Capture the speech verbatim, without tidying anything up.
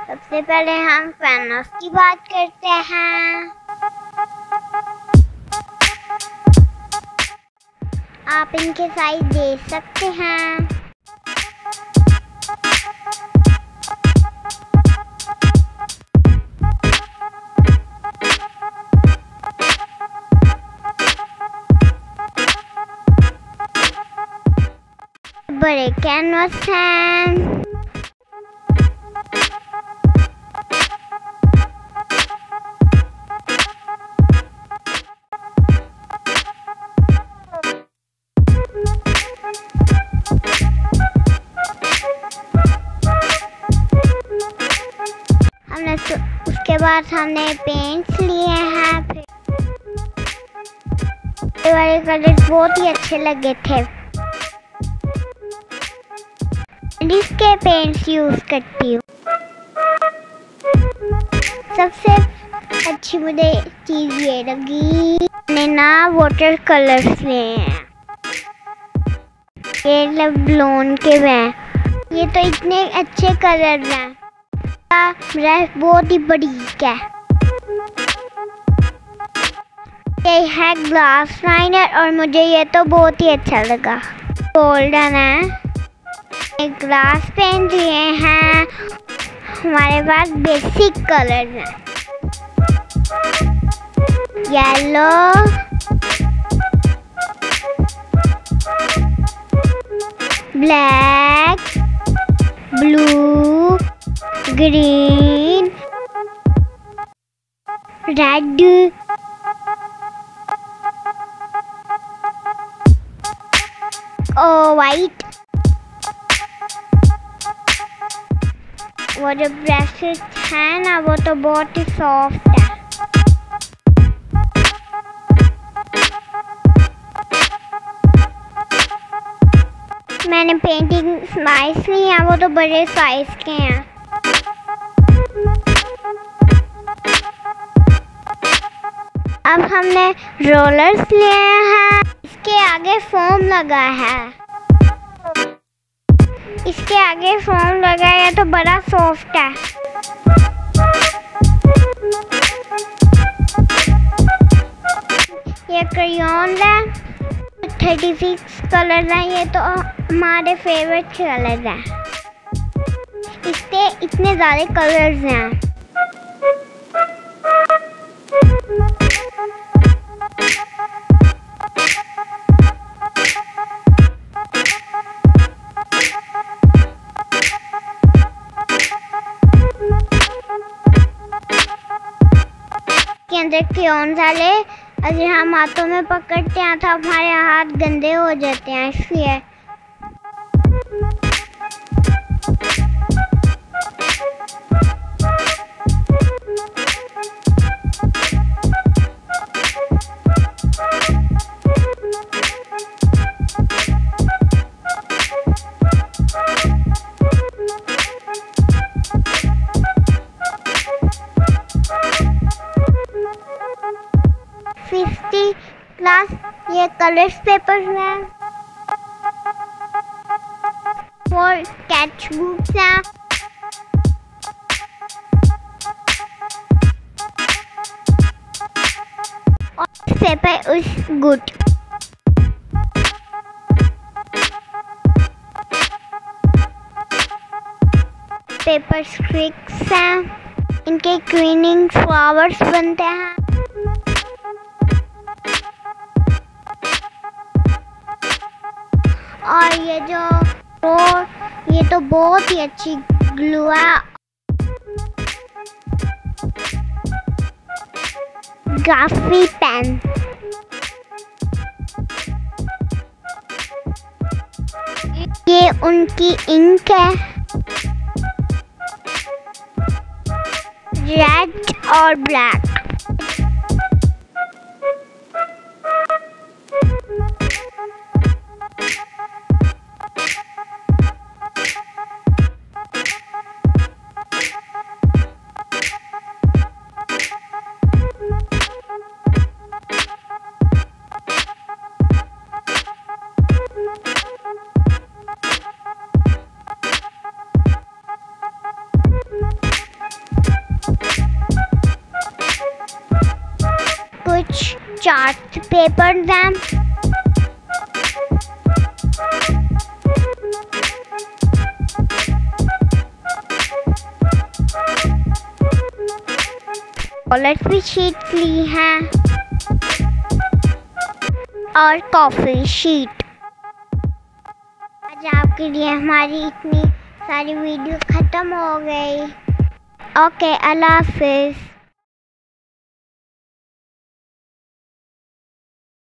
सबसे पहले हम पेनोस की बात करते हैं। आप इनके साइज देख सकते हैं। बड़े कैनवस हैं। हमने उसके बाद हमने पेंट्स लिए हैं। फिर ये वाले कलर बहुत ही अच्छे लगे थे। इसके पेंट्स यूज करती हूँ। सबसे अच्छी मुझे चीज ये लगी, मैंने ना वाटर कलर्स लिए हैं। ये लवलोन के हैं। ये तो इतने अच्छे कलर हैं। ब्रश बहुत ही बारीक है। ये है ग्लास लाइनर और मुझे ये तो बहुत ही अच्छा लगा। गोल्डन है। एक ग्लास पेन लिए हैं। हमारे पास बेसिक कलर हैं। Yellow, black, blue, green, red, और वाइट। वो जो ब्रशेस है ना वो तो बहुत ही सॉफ्ट है। मैंने पेंटिंग साइज ली है, वो तो बड़े साइज के हैं। अब हमने रोलर्स लिए हैं। इसके आगे फोम लगा है। इसके आगे फोम लगा है तो बड़ा सॉफ्ट है। ये क्रेयॉन है। थर्टी सिक्स कलर है। ये तो हमारे फेवरेट कलर है। इसके इतने ज़्यादा कलर्स हैं। के अंदर क्रेयॉन डाले। अगर हम हाथों में पकड़ते हैं तो हमारे हाथ गंदे हो जाते हैं, इसलिए फिफ्टी क्लास ये कलर्स पेपर्स हैं। और स्केच बुक्स हैं। और paper is good. Paper sticks हैं। इनके क्लीनिंग फ्लावर्स बनते हैं। और ये जो तो ये तो बहुत ही अच्छी ग्लू है। ग्राफी पेन। ये उनकी इंक है। रेड और ब्लैक। चार्ट पेपर्स हैं। टॉयलेट की शीट ली हैं और कॉफी शीट। आज आपके लिए हमारी इतनी सारी वीडियो ख़त्म हो गई। ओके, अल्लाह हाफिज़।